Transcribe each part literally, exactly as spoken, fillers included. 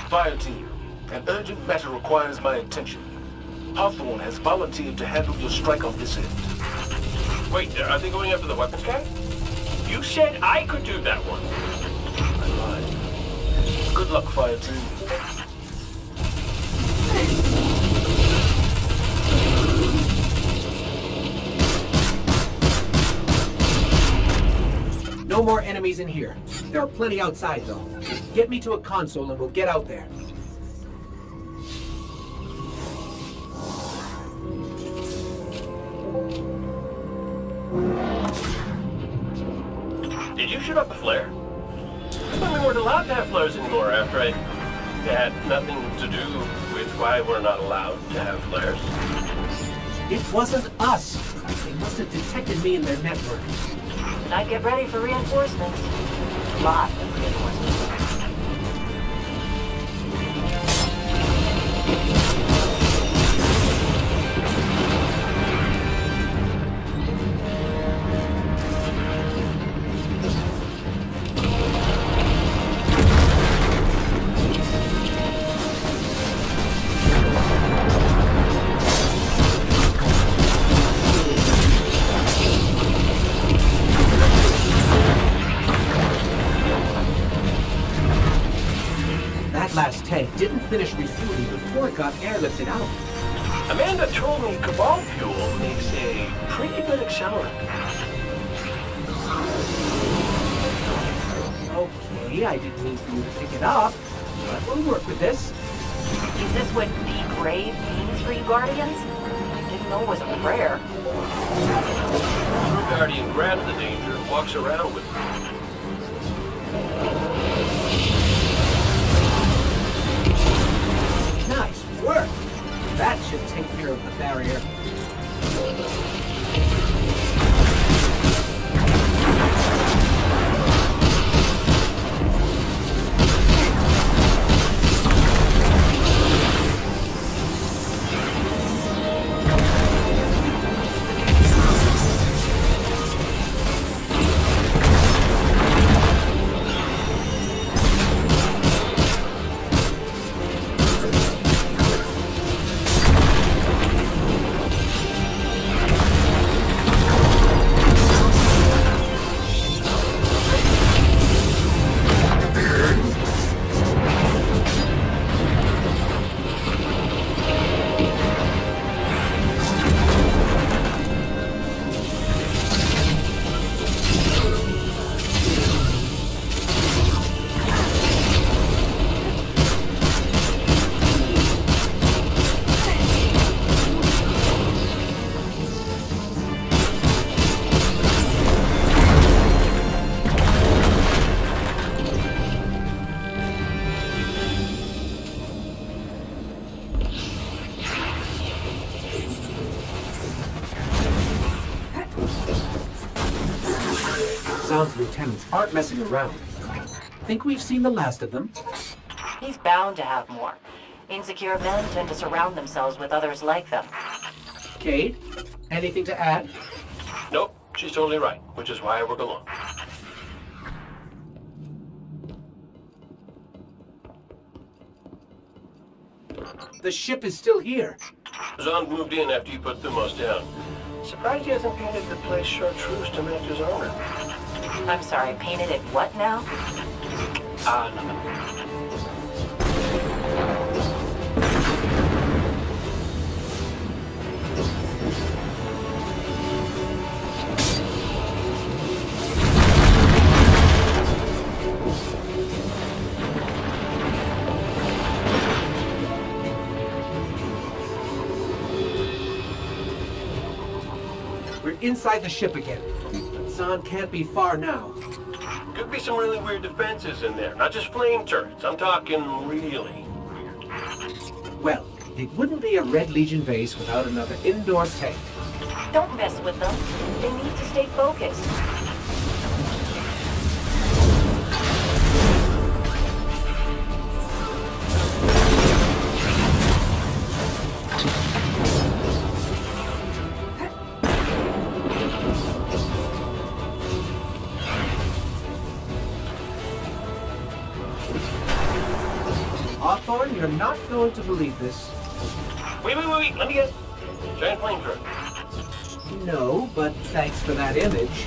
Fire team, an urgent matter requires my attention. Hawthorne has volunteered to handle your strike on this end. Wait, are they going after the weapons guy? You said I could do that one. I lied. Good luck, fire team. No more enemies in here. There are plenty outside, though. Just get me to a console and we'll get out there. Did you shoot up a flare? I thought we weren't allowed to have flares anymore after I had nothing to do with why we're not allowed to have flares. It wasn't us. They must have detected me in their network. I'd get ready for reinforcements. A lot of reinforcements. Last tank didn't finish refueling before it got airlifted out. Amanda told me Cabal fuel makes a pretty good accelerant. Okay, I didn't mean for you to pick it up, but we'll work with this. Is this what be brave means for you Guardians? I didn't know it was a prayer. Your Guardian grabs the danger and walks around with it. Nice work! That should take care of the barrier. Sounds lieutenants aren't messing around. Think we've seen the last of them? He's bound to have more. Insecure men tend to surround themselves with others like them. Cade, anything to add? Nope, she's totally right, which is why we're going. The ship is still here. Zond moved in after you put Thumos down. Surprised he hasn't painted the place chartreuse to match his armor. I'm sorry, painted it what now? Ah, uh, nothing. We're inside the ship again. Zond can't be far now. Could be some really weird defenses in there. Not just flame turrets. I'm talking really weird. Well, it wouldn't be a Red Legion base without another indoor tank. Don't mess with them. They need to stay focused. Hawthorne, you're not going to believe this. Wait, wait, wait, wait. Let me guess. Giant flamethrower. No, but thanks for that image.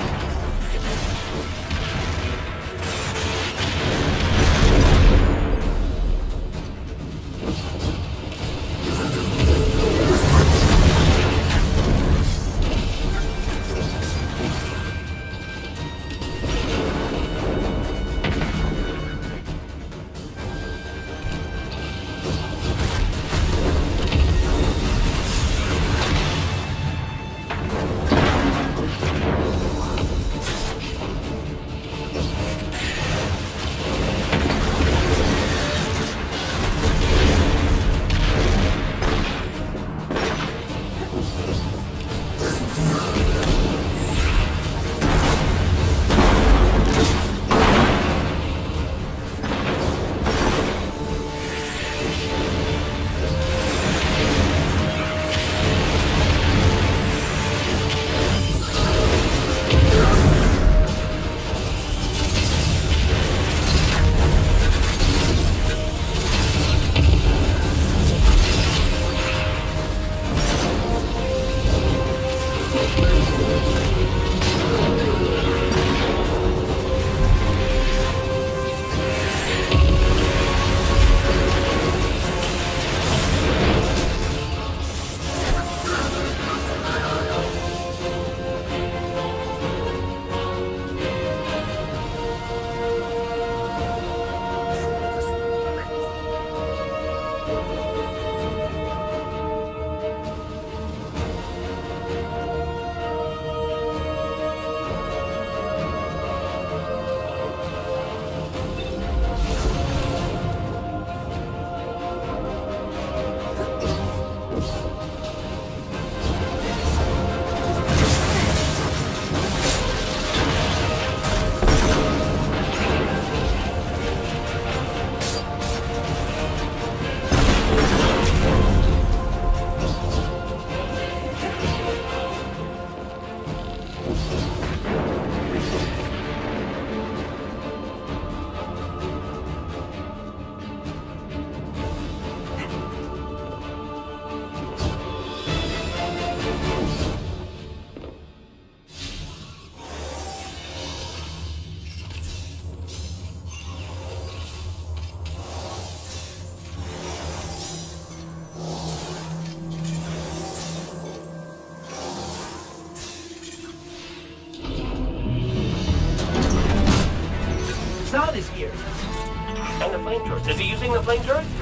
Zod is here. And the flame turret. Is he using the flame turret?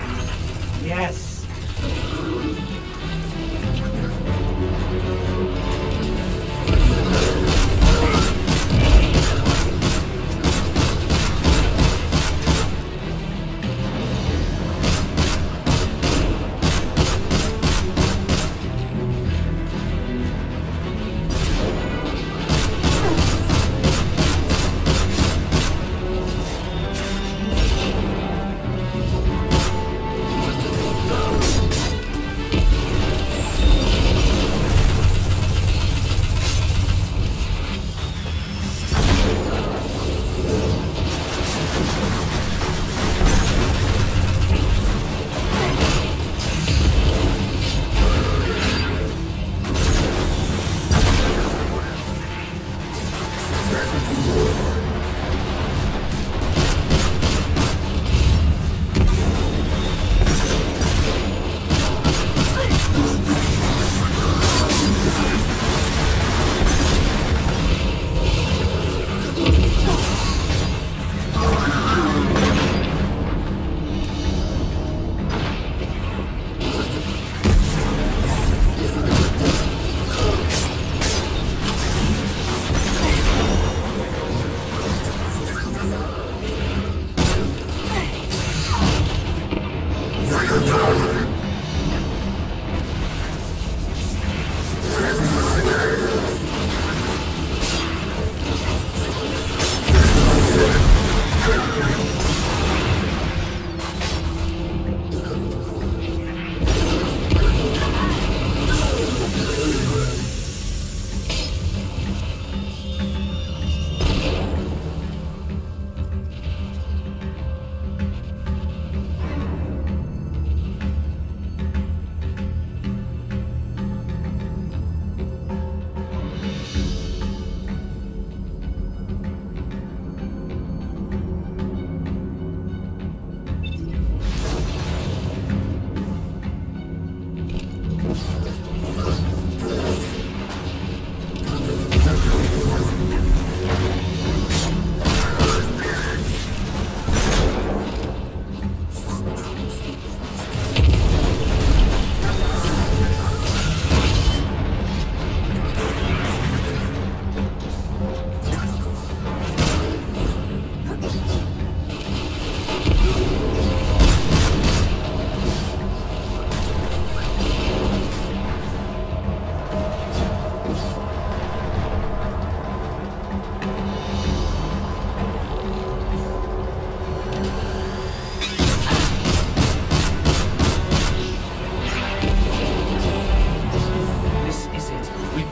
Yes.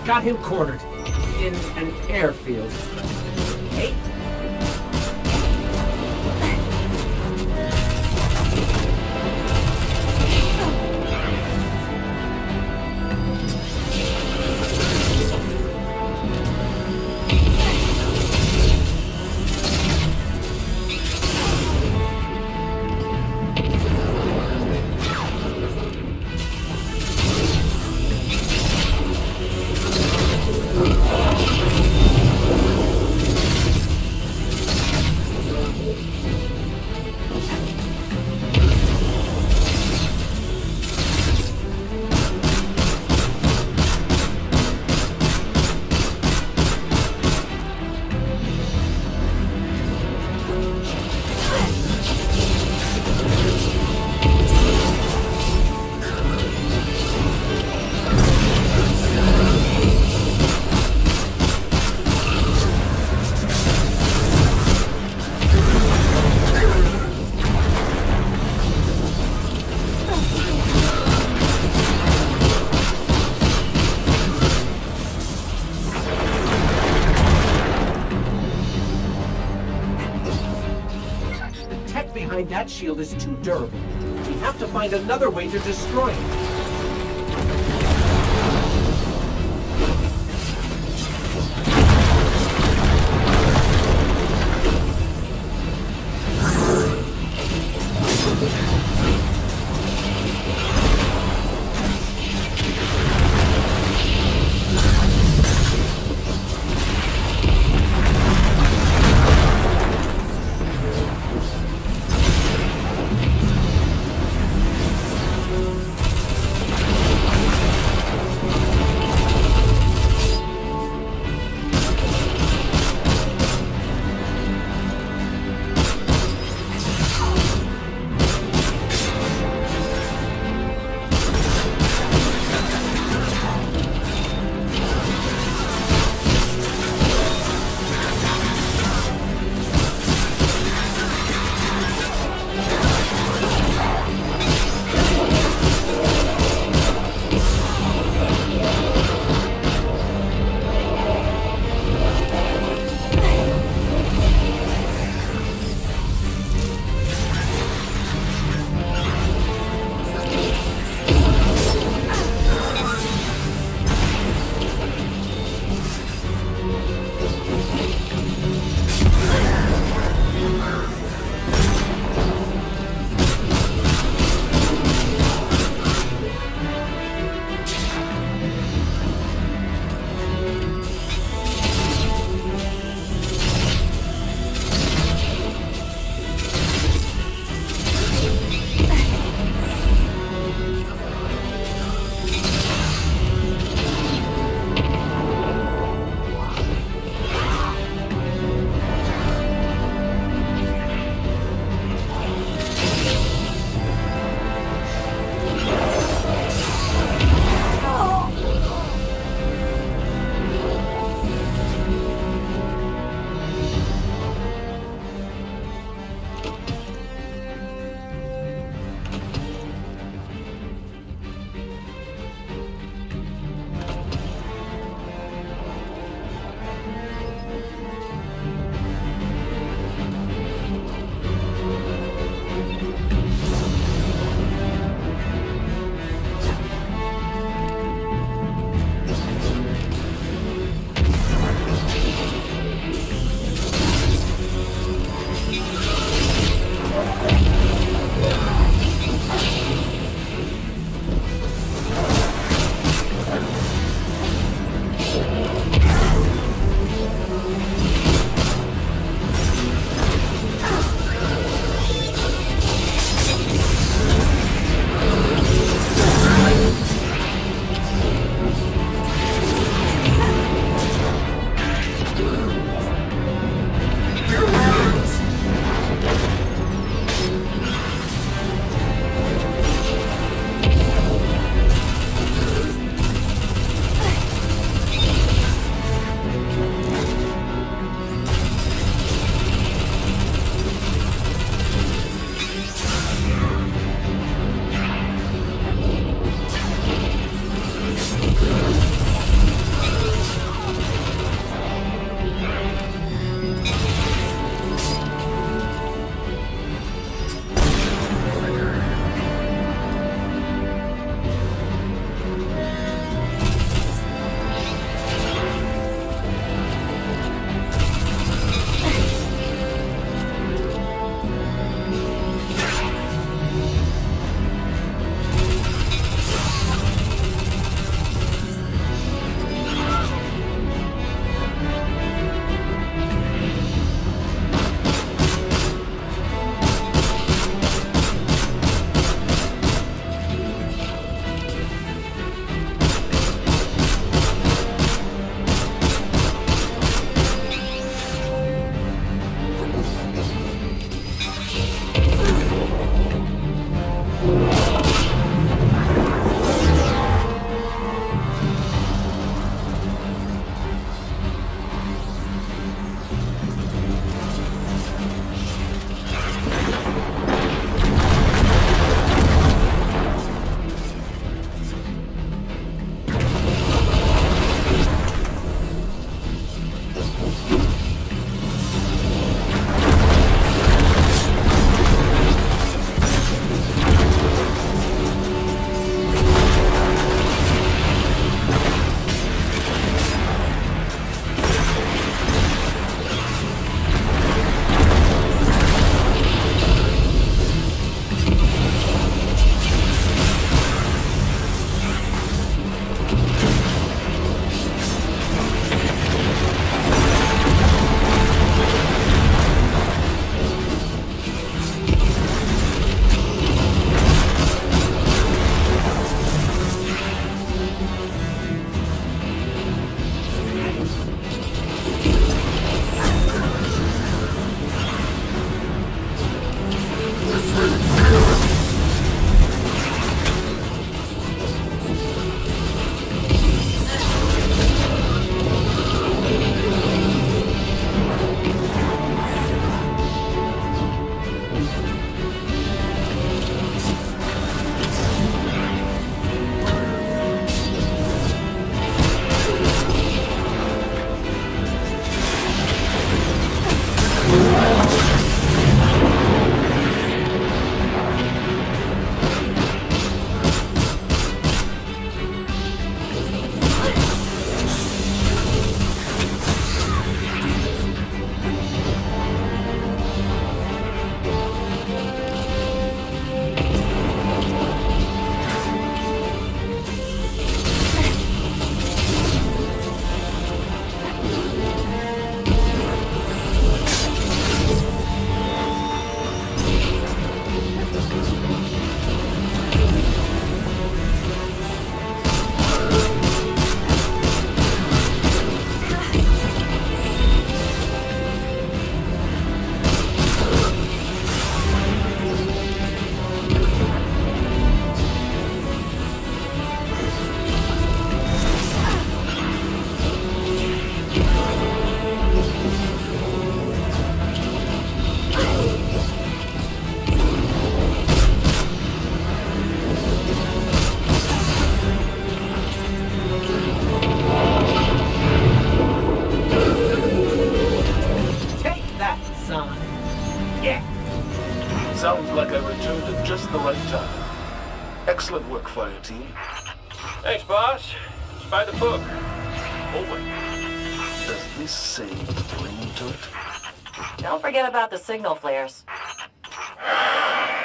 Got him cornered. In an airfield. Hey. That shield is too durable. We have to find another way to destroy it. just the right time. Excellent work, fire team. Thanks, boss. It's by the book. Over. Does this say flame turret? Don't forget about the signal flares.